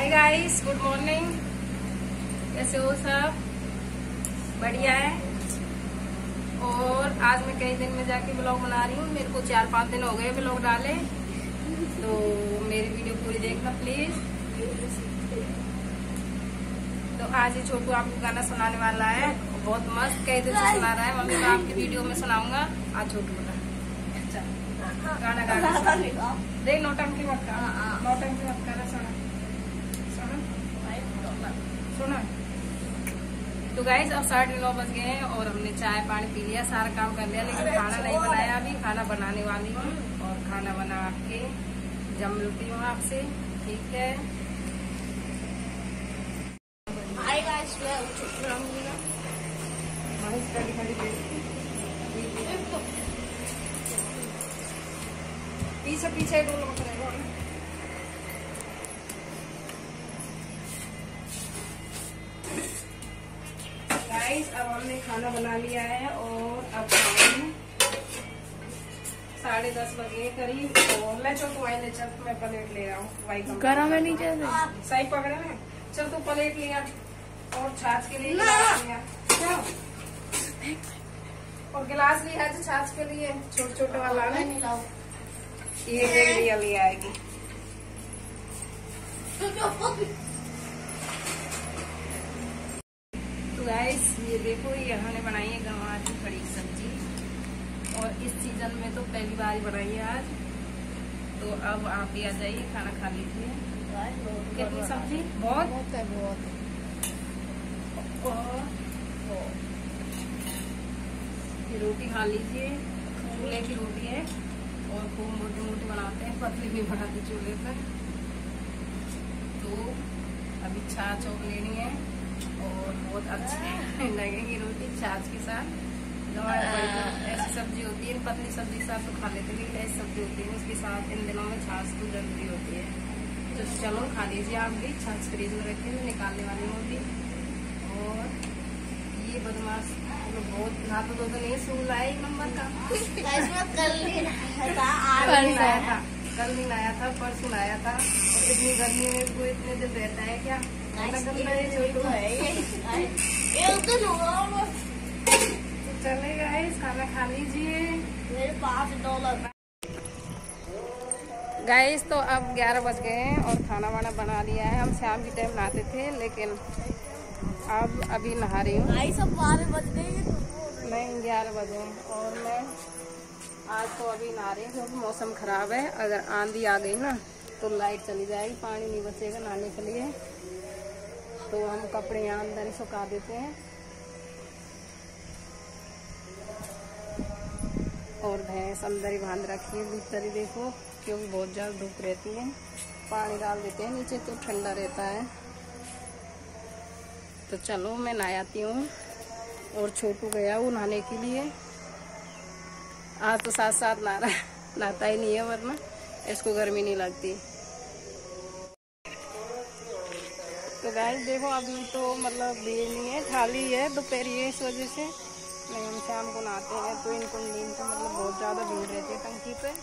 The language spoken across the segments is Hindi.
Hi guys, good morning. कैसे हो सब? बढ़िया है। और आज मैं कई दिन में जाके ब्लॉग बना रही हूँ। मेरे को 4-5 दिन हो गए ब्लॉग डाले, तो मेरी वीडियो पूरी देखना प्लीज। तो आज ये छोटू आपको गाना सुनाने वाला है, बहुत मस्त। कई दिन से सुना रहा है, मम्मी मैं आपकी वीडियो में सुनाऊंगा। आज छोटू बता गाना गाना देख, नौटंकी मत कर, नौटंकी मत कर। सुना। तो गाइस अब 9:30 बज गए हैं और हमने चाय पानी पी लिया, सारा काम कर लिया, लेकिन खाना नहीं बनाया। अभी खाना बनाने वाली हूँ और खाना बना के जब मिलती हूँ आपसे, ठीक है? पीछे पीछे दोनों करेगा। गाइस अब हमने खाना बना लिया है और अब 10:30 बजे करीब। और ले चल तू, ले चल, मैं प्लेट ले रहा हूँ। गरम है नीचे सही पकड़े ना। चल तू प्लेट लिया और छाछ के लिए गिलास लिया, और गिलास लिया है छाछ के लिए, छोटे छोटे वाला है। ये रेडिया ले आएगी। तो गाइस ये देखो, ये हमने बनाई है गंवार की खड़ी सब्जी, और इस सीजन में तो पहली बार ही बनाई है आज। तो अब आप भी आ जाइए, खाना खा लीजिए। कितनी सब्जी? बहुत है, बहुत। रोटी खा लीजिए, चूल्हे की रोटी है और खूब मोटी मोटी बनाते हैं, पतली भी बनाते चूल्हे पर। तो अभी छाछ और लेनी है और बहुत अच्छी लगेगी रोटी छाछ के साथ। ऐसी सब्जी होती है, पतली सब्जी के साथ तो खा लेते, लेकिन ऐसी सब्जी होती है उसके साथ इन दिनों में छाछ तो जरूरी होती है। तो चलो खा लीजिए आप भी। छाछ फ्रीज में रखे, मैं निकालने वाली हूँ अभी। और ये बदमाश बहुत रात तो नहीं सूल आया एक नंबर का। कल नहीं लाया था, परसों लाया था। और इतनी गर्मी में कोई इतने दिन रहता है क्या? चलेगा, खाना खा लीजिए। मेरे पास $1 गाइस तो अब 11 बज गए हैं और खाना वाना बना लिया है। हम शाम की टाइम नहाते थे, लेकिन अब अभी नहा रही हूँ। सब 12 बज गए, नहीं 11 बजे। और मैं आज तो अभी नहा रही हूँ क्योंकि मौसम खराब है। अगर आंधी आ गई ना तो लाइट चली जाएगी, पानी नहीं बचेगा नहाने के लिए। तो हम कपड़े यहाँ अंदर ही सुखा देते हैं। और भैंस अंदर ही बांध रखी है, भीतर ही देखो, क्योंकि बहुत ज़्यादा धूप रहती है। पानी डाल देते हैं नीचे तो ठंडा रहता है। तो चलो मैं नहाती हूँ। और छोटू गया वो नहाने के लिए। आज तो साथ साथ नहाता ही नहीं है, वरना इसको गर्मी नहीं लगती। तो गाइस देखो, अभी तो मतलब भीड़ नहीं है, खाली है, दोपहर है, इस वजह से। नहीं, हम शाम को नहाते हैं तो इनको नींद से मतलब बहुत ज़्यादा भीड़ रहती है टंकी पे।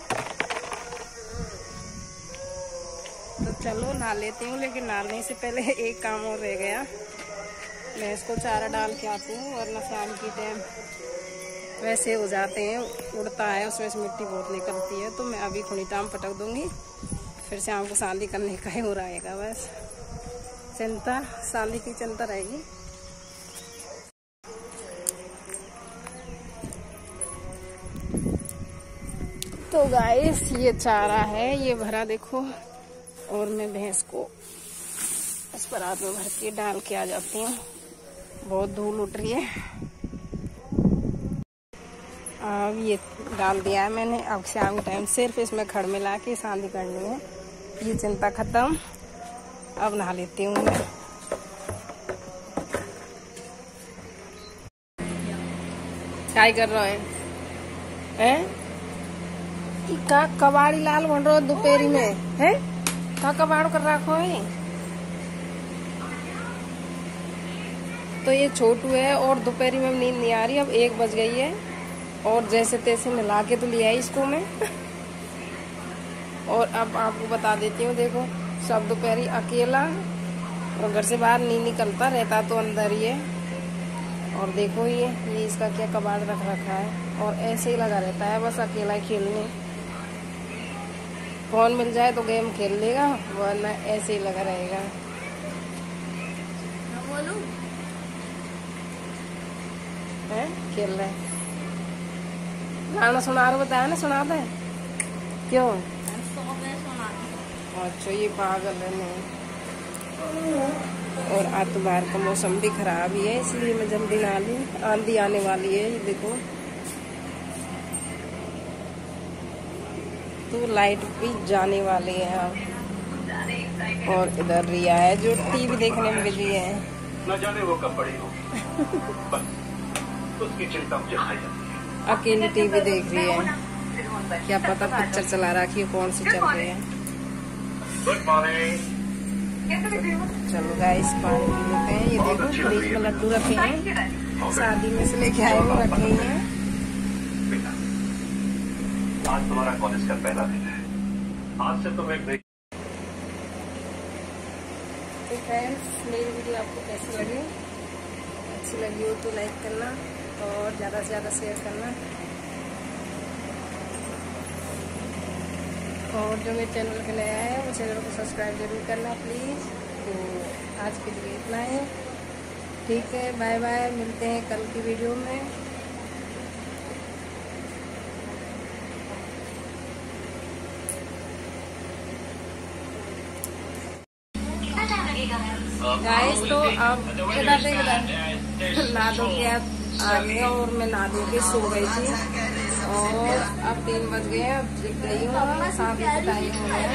तो चलो नहा लेती हूँ, लेकिन नहाने से पहले एक काम और रह गया। मैं इसको चारा डाल के आती हूँ, वरना शाम की टाइम वैसे हो जाते हैं, उड़ता है, उसमें से मिट्टी बहुत निकलती है। तो मैं अभी खुनीटाम पटक दूंगी, फिर शाम को शादी करने का ही हो रहेगा। बस चिंता, शादी की चिंता रहेगी। तो गाइस ये चारा है, ये भरा देखो। और मैं भैंस को इस पर हाथ में भर के डाल के आ जाती हूँ। बहुत धूल उठ रही है। अब ये डाल दिया है मैंने। अब शाम के टाइम सिर्फ इसमें खड़ मिला के शादी करनी है। ये चिंता खत्म। अब नहा लेती हूँ मैं। क्या कर रहा है? का कबाड़ी लाल बन रहा दोपहरी में है? का कबाड़ कर रखो है? तो ये छोटू है और दोपहरी में नींद नहीं आ रही। अब 1 बज गई है और जैसे तैसे मिला के तो लिया है इसको मैं। और अब आपको बता देती हूँ, देखो सब दोपहरी अकेला, और घर से बाहर नहीं निकलता, रहता तो अंदर ही है। और देखो ये इसका क्या कबाड़ रख रखा है, और ऐसे ही लगा रहता है बस अकेला खेलने। फोन मिल जाए तो गेम खेल लेगा, वरना ऐसे ही लगा रहेगा। है खेल रहा है, गाना सुना रहा, बताया ना, सुना दे। क्यों? अच्छा ये पागल है नहीं। और आज तो बाहर का मौसम भी खराब ही है, इसलिए मैं जल्दी ना ली, आंधी आने वाली है। ये देखो तो लाइट भी जाने वाली है अब। और इधर रिया है जो टीवी देखने में बिजी है। न जाने वो कब बड़ी हो। उसकी चिंता मुझे खाई जाती है। अकेली टीवी देख रही है, क्या पता पिक्चर चला रखी है, कौन सी चल रही है। Good morning. चलो गाइस पानी पी लेते हैं। ये देखो फ्रिज में लड्डू रखे हैं, शादी में से लेके आए हुए रखे हैं। आज तुम्हारा कॉलेज का पहला दिन है, आज से तुम एक नई। तो फ्रेंड्स मेरी वीडियो आपको कैसी लगी? अच्छी लगी हो तो लाइक करना और ज़्यादा से ज़्यादा शेयर करना। और जो मेरे चैनल के नया है वो चैनल को सब्सक्राइब जरूर करना प्लीज़। तो आज के लिए इतना है, ठीक है, बाय बाय, मिलते हैं कल की वीडियो में। गाइस तो अब इधर नहा धो के आ गए और मैं नहा धो के सो गई थी, और अब 3 बज गए हैं। अब जग गई हूँ, शादी का टाइम हो गया।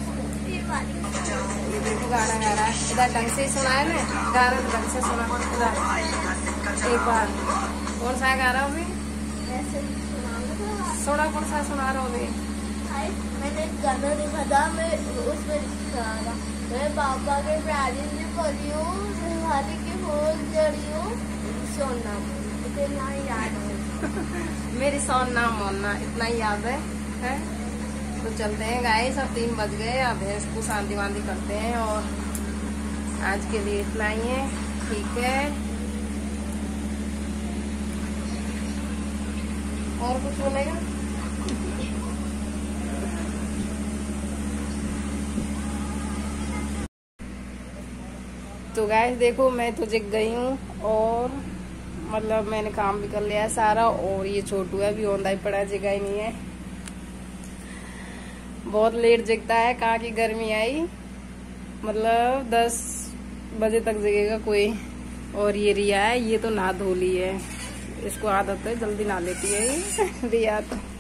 ये देखो गाना गा रहा है, इधर ढंग से सुना है ना, गाना ढंग से सुना। इधर एक बार कौन सा गा रहा हूँ अभी? सोना कौन सा सुना रहा हूँ अभी? मैंने गाना देखा था, मैं उसमें सुना रहा, मैं पापा के प्यारी से पढ़ी हूँ, हाथी के फूल चढ़ी हूँ, सोना इतना याद है। मेरी सोना मोना इतना याद है? तो चलते हैं गाइस, अब 3 बज गए, अब भैंस को शांति वांदी करते हैं। और आज के लिए इतना ही है, ठीक है। और कुछ बोलेगा? तो गाइस देखो मैं तो जग गई हूँ, और मतलब मैंने काम भी कर लिया है सारा। और ये छोटू है अभी औंधा ही पड़ा, जगा ही नहीं है, बहुत लेट जगता है। कहाँ की गर्मी आई, मतलब 10 बजे तक जगेगा कोई। और ये रिया है, ये तो नहा धो ली है, इसको आदत है जल्दी नहा लेती है रिया तो।